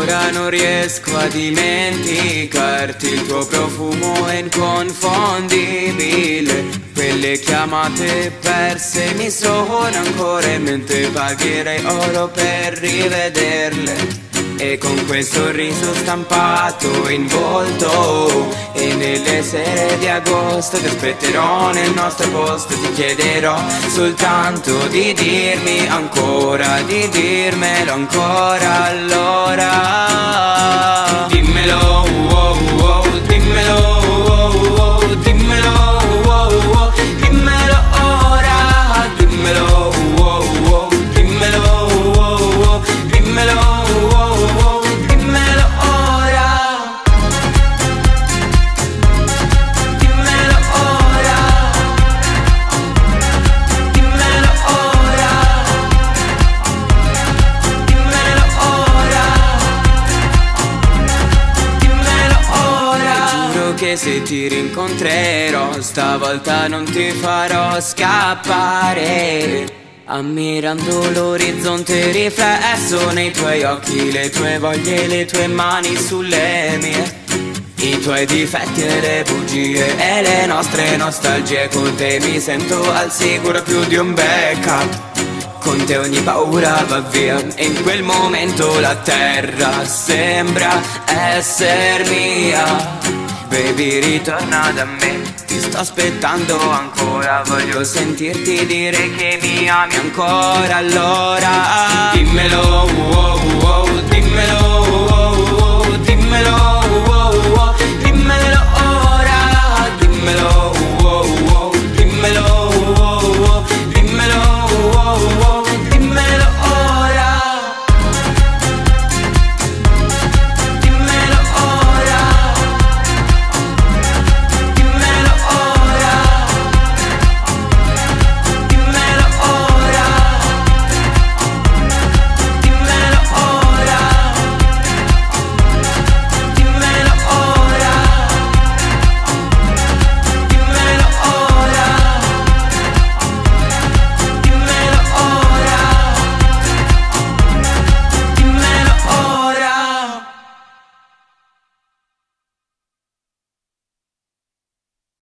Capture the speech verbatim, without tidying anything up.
Ora non riesco a dimenticarti, il tuo profumo è inconfondibile. Quelle chiamate perse mi sono ancora in mente, pagherei oro per rivederle. E con quel sorriso stampato in volto, e nelle sere di agosto ti aspetterò nel nostro posto. Ti chiederò soltanto di dirmi ancora, di dirmelo ancora. Allora dimmelo, oh, oh, dimmelo, oh, oh, dimmelo, oh, oh, dimmelo ora, dimmelo, oh, oh, dimmelo, oh, oh, dimmelo. Che se ti rincontrerò stavolta non ti farò scappare, ammirando l'orizzonte riflesso nei tuoi occhi, le tue voglie, le tue mani sulle mie, i tuoi difetti e le bugie e le nostre nostalgie. Con te mi sento al sicuro più di un backup, con te ogni paura va via e in quel momento la terra sembra esser mia. Baby, ritorna da me, ti sto aspettando ancora, voglio sentirti dire che mi ami ancora. Allora dimmelo, oh, oh, dimmelo.